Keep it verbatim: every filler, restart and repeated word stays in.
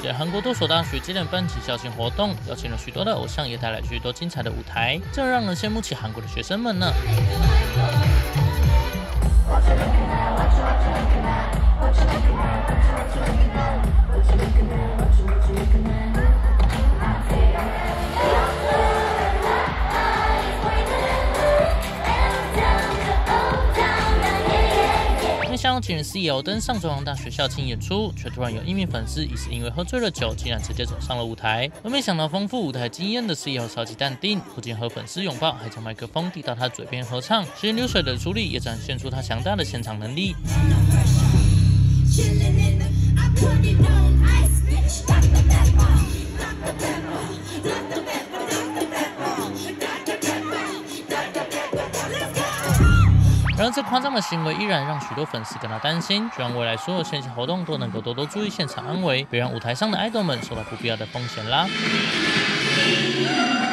届韩国多所大学接连办起校庆活动，邀请了许多的偶像，也带来许多精彩的舞台，真让人羡慕起韩国的学生们呢。想要请人 C E O 登上中央大学校庆演出，却突然有一名粉丝疑似因为喝醉了酒，竟然直接走上了舞台。而没想到丰富舞台经验的 C E O 超级淡定，不仅和粉丝拥抱，还将麦克风递到他嘴边合唱。时间流水的处理也展现出他强大的现场能力。然而，这夸张的行为依然让许多粉丝感到担心，希望未来所有线下活动都能够多多注意现场安危，别让舞台上的爱豆们受到不必要的风险啦。